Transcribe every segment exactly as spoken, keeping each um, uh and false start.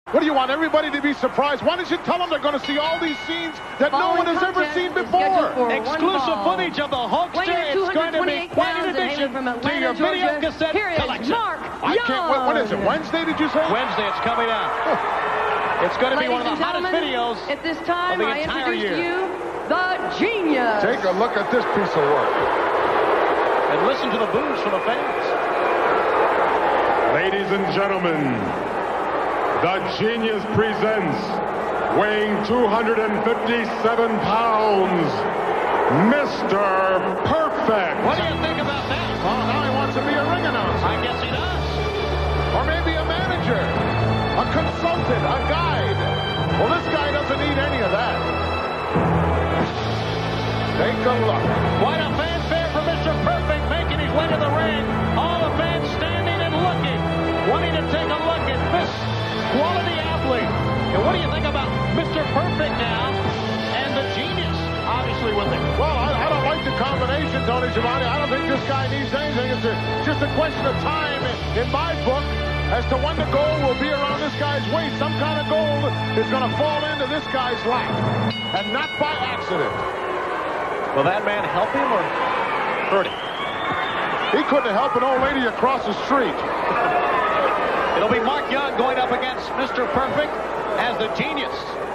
What do you want, everybody to be surprised? Why don't you tell them they're going to see all these scenes that no one has ever seen before? Exclusive footage of the Hulkster. It's going to be quite an addition to your video cassette collection. Mark I can't wait. What is it, Wednesday, did you say? Wednesday, it's coming out. It's going to be one of the hottest videos at this time, of the I entire introduce year. to you the Genius. Take a look at this piece of work. And listen to the boos from the fans. Ladies and gentlemen, the Genius presents, weighing two hundred fifty-seven pounds, Mister Perfect. What do you think about that? Well, now he wants to be a ring announcer. I guess he does. Or maybe a manager, a consultant, a guide. Well, this guy doesn't need any of that. Take a look. Quite a fanfare for Mister Perfect making his way to the ring. All the fans standing and looking, wanting to take a look at this quality athlete. And what do you think about Mister Perfect now and the Genius, obviously, with him? Well, I, I don't like the combination, Tony Schiavone. I don't think this guy needs anything. It's a, just a question of time in, in my book as to when the gold will be around this guy's waist. Some kind of gold is going to fall into this guy's lap, and not by accident. Will that man help him or hurt him? He couldn't help an old lady across the street. It'll be Mark Young going up against Mister Perfect as the Genius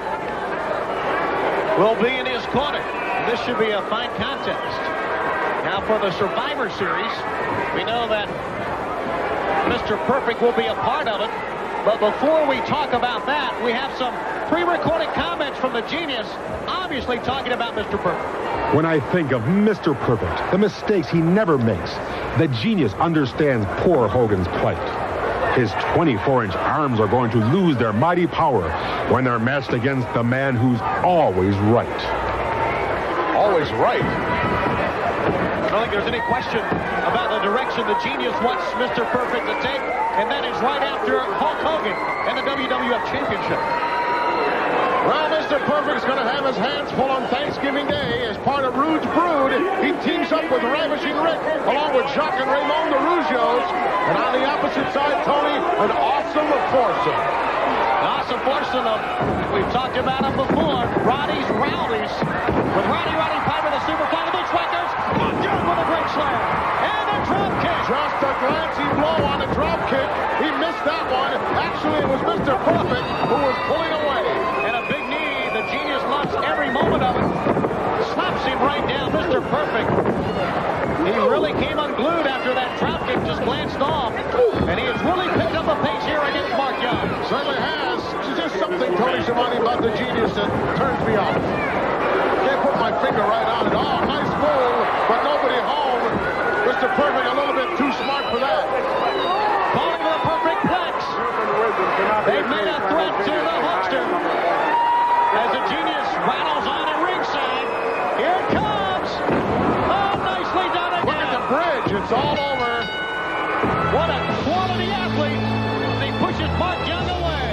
will be in his corner. This should be a fine contest. Now for the Survivor Series, we know that Mister Perfect will be a part of it. But before we talk about that, we have some pre-recorded comments from the Genius, obviously talking about Mister Perfect. When I think of Mister Perfect, the mistakes he never makes, the Genius understands poor Hogan's plight. His twenty-four inch arms are going to lose their mighty power when they're matched against the man who's always right. Always right. I don't think there's any question about the direction the Genius wants Mister Perfect to take, and that is right after Hulk Hogan and the W W F Championship. Well, Mister Perfect's going to have his hands full on Thanksgiving Day as part of Rude's Brood. He teams up with Ravishing Rick, along with Jacques and Raymond the Rougeos. And on the opposite side, Tony, an awesome foursome. An awesome foursome of, we've talked about him before, Roddy's Rowdies. With Roddy, Roddy Piper, the Superfly, the Bushwhackers. Mark Young with a great slam. And a drop kick. Just a glancing blow on a drop kick. He missed that one. Actually, it was Mister Perfect who was pulling away. And a big knee. The Genius loves every moment of it. Slaps him right down. Mister Perfect. He really came unglued after that drop kick just glanced off. And he has really picked up a pace here against Mark Young. Certainly has. There's just something, Tony Schiavone, about the Genius that turns me off. Can't put my finger right on it. Oh, nice move, but nobody home. Mister Perfect a little bit too smart for that. Calling for a perfect plex. They've made a threat to the Hulkster. As the Genius rattles on at ringside. Here it comes. Oh, nicely done again. Look at the bridge. It's all over. What a quality athlete. He pushes Mark Young away.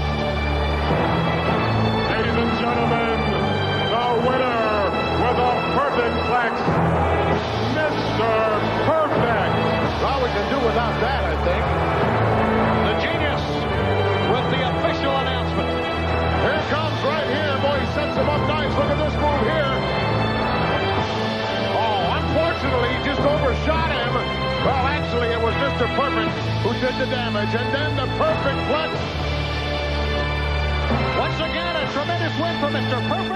Ladies and gentlemen, the winner with a perfect flex, Mister Perfect. Well, we can do without that, I think. The Genius with the official announcement. Here it comes right here. Boy, he sets him up nice. Look at this move here. Oh, unfortunately, he just overshot him. Well, actually, it was Mister Perfect who did the damage. And then the perfect flex. Once again, a tremendous win for Mister Perfect.